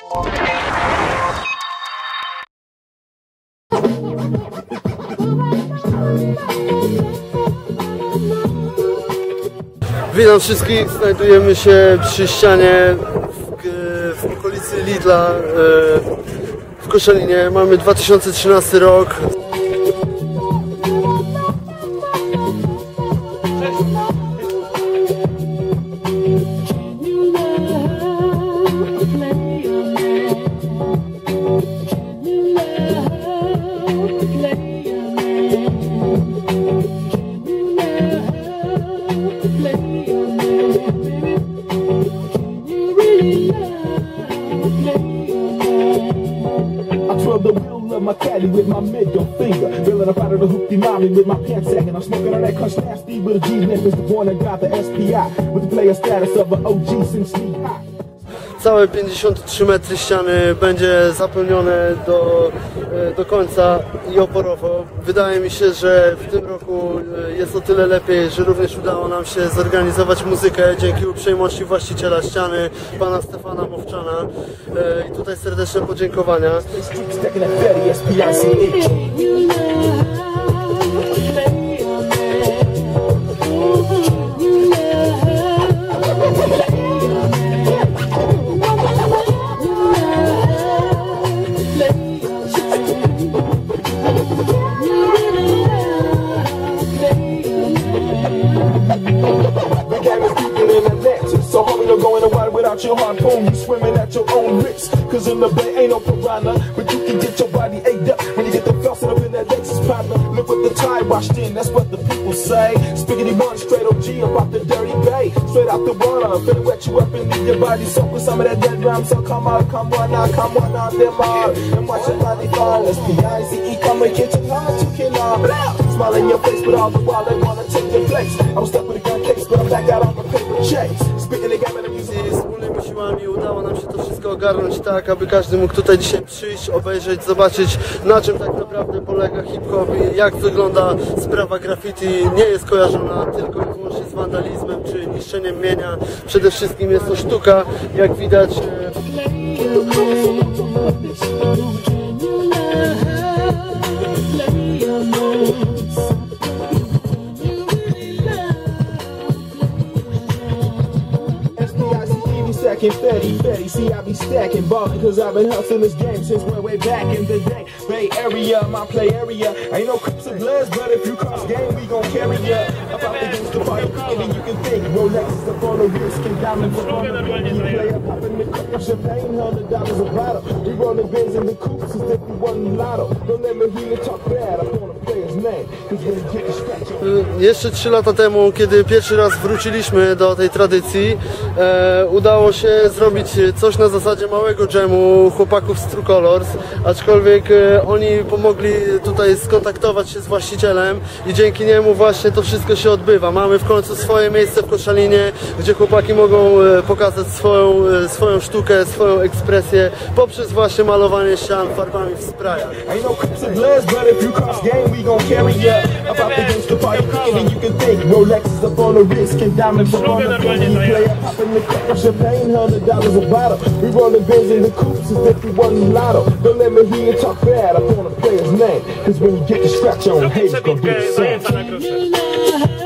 Witam wszystkich, znajdujemy się przy ścianie w okolicy Lidla w Koszalinie. Mamy 2013 rok. The wheel of my caddy with my middle finger, feeling up out of the hoopty mommy with my pants sagging. I'm smoking on that cuss nasty with a G-Memphis, the one that got the SPI with the player status of an OG since knee high. Całe 53 metry ściany będzie zapełnione do końca i oporowo. Wydaje mi się, że w tym roku jest o tyle lepiej, że również udało nam się zorganizować muzykę dzięki uprzejmości właściciela ściany, pana Stefana Mowczana. I tutaj serdeczne podziękowania. So homie, you're going to water without your harpoon. You swimming at your own risk. Cause in the bay ain't no piranha, but you can get your body ate up when you get the felson up in that Lexus partner. Look what the tide washed in, that's what the people say. Spiggity one straight OG about the dirty bay. Straight out the water, finna wet you up and leave your body soaked with some of that dead rum. So come on now, come on them all. And watch your body fall. Let's P-I-C-E, come and get your heart, you can smile in your face, but all the while they wanna take your place. I was stuck with a gun case, but I'm back out on the paper chase. I wspólnymi siłami udało nam się to wszystko ogarnąć tak, aby każdy mógł tutaj dzisiaj przyjść, obejrzeć, zobaczyć, na czym tak naprawdę polega hip-hop i jak wygląda sprawa graffiti. Nie jest kojarzona tylko i wyłącznie z wandalizmem czy niszczeniem mienia. Przede wszystkim jest to sztuka, jak widać. Fetty, see I be stacking ballin' cause I've been hustling this game since way back in the day. Bay Area, my play area. Ain't no Crips or Bloods, but if you cross game, we gon' carry ya. About the games to fight, and you can think Rolex is up on the wrist and diamonds up on the ring. You play up in the cup of champagne, $100 a bottle. We rollin' Benz in the coops as if we won lotto. Don't let me hear you talk bad, I wanna play his name. Cause when you get the scratch on. Jeszcze 3 lata temu, kiedy pierwszy raz wróciliśmy do tej tradycji, udało się zrobić coś na zasadzie małego dżemu chłopaków z True Colors, aczkolwiek oni pomogli tutaj skontaktować się z właścicielem i dzięki niemu właśnie to wszystko się odbywa. Mamy w końcu swoje miejsce w Koszalinie, gdzie chłopaki mogą pokazać swoją sztukę, swoją ekspresję poprzez właśnie malowanie ścian farbami w sprayach. $100 a bottle. We rollin' Benz in the coops as if we won lotto. Don't let me hear you talk bad, I wanna play his name. Cause when you get the scratch on, haters gon' do the same.